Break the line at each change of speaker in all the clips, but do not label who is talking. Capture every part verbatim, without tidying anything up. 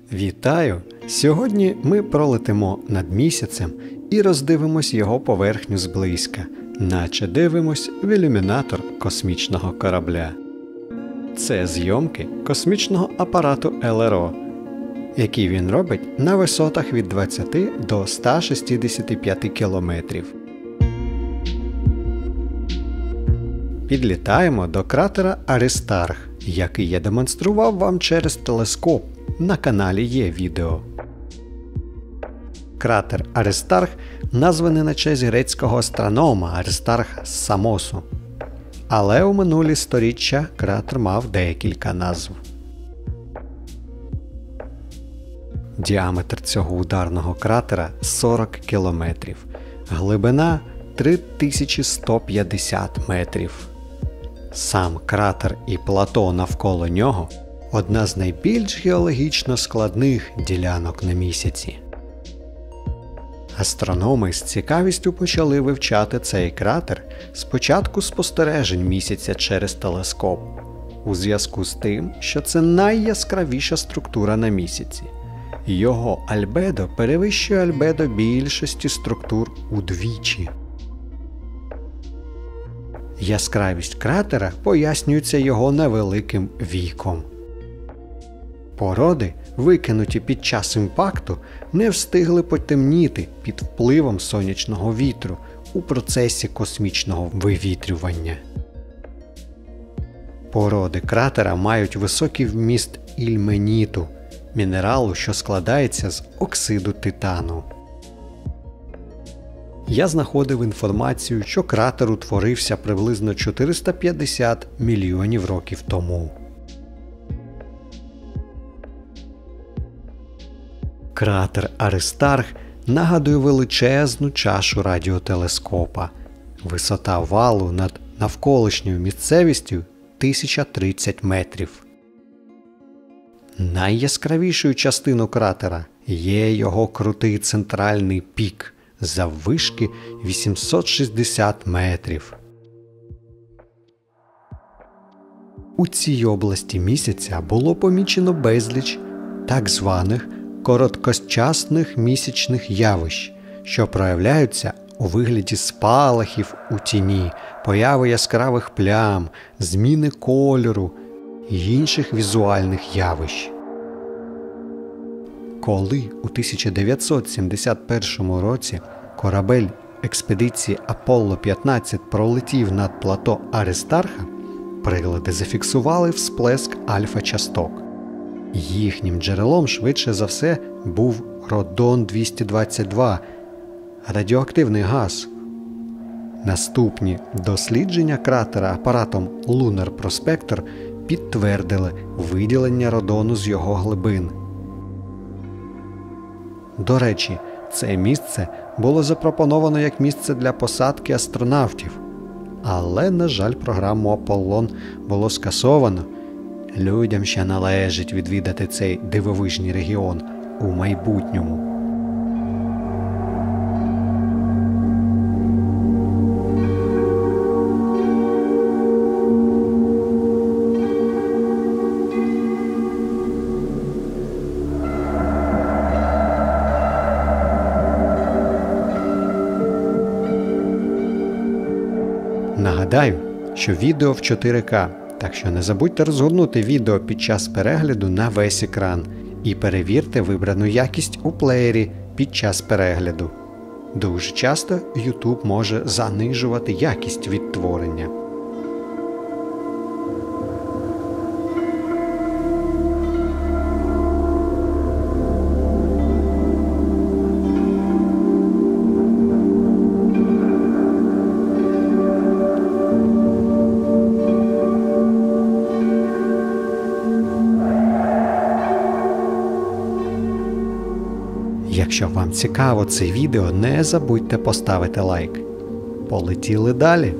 Вітаю! Сьогодні ми пролетимо над місяцем і роздивимось його поверхню зблизька, наче дивимось в ілюмінатор космічного корабля. Це зйомки космічного апарату ел ер о, які він робить на висотах від двадцяти до ста шістдесяти п'яти кілометрів. Підлітаємо до кратера Аристарх, який я демонстрував вам через телескоп. На каналі є відео. Кратер Аристарх названий на честь грецького астронома Аристарха з Самосу. Але у минулі сторіччя кратер мав декілька назв. Діаметр цього ударного кратера сорок кілометрів, глибина три тисячі сто п'ятдесят метрів. Сам кратер і плато навколо нього – одна з найбільш геологічно складних ділянок на місяці. Астрономи з цікавістю почали вивчати цей кратер з початку спостережень місяця через телескоп, у зв'язку з тим, що це найяскравіша структура на місяці. Його альбедо перевищує альбедо більшості структур удвічі. Яскравість кратера пояснюється його невеликим віком. Породи, викинуті під час імпакту, не встигли потемніти під впливом сонячного вітру у процесі космічного вивітрювання. Породи кратера мають високий вміст ільменіту – мінералу, що складається з оксиду титану. Я знаходив інформацію, що кратер утворився приблизно чотириста п'ятдесят мільйонів років тому. Кратер Аристарх нагадує величезну чашу радіотелескопа. Висота валу над навколишньою місцевістю – тисяча тридцять метрів. Найяскравішою частиною кратера є його крутий центральний пік заввишки вісімсот шістдесят метрів. У цій області місяця було помічено безліч так званих короткочасних місячних явищ, що проявляються у вигляді спалахів у тіні, появи яскравих плям, зміни кольору і інших візуальних явищ. Коли у тисяча дев'ятсот сімдесят першому році корабель експедиції Аполло п'ятнадцять пролетів над плато Аристарха, прилади зафіксували всплеск альфа-часток. Їхнім джерелом, швидше за все, був Родон двісті двадцять два – радіоактивний газ. Наступні дослідження кратера апаратом Lunar Prospector підтвердили виділення родону з його глибин. До речі, це місце було запропоновано як місце для посадки астронавтів. Але, на жаль, програму Аполлон було скасовано. Людям ще належить відвідати цей дивовижний регіон у майбутньому. Нагадаю, що відео в чотири ка. Так що не забудьте розгорнути відео під час перегляду на весь екран і перевірте вибрану якість у плеєрі під час перегляду. Дуже часто YouTube може занижувати якість відтворення. Якщо вам цікаво це відео, не забудьте поставити лайк. Полетіли далі!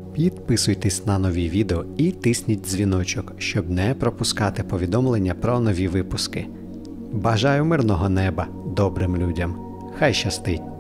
Підписуйтесь на нові відео і тисніть дзвіночок, щоб не пропускати повідомлення про нові випуски. Бажаю мирного неба добрим людям. Хай щастить!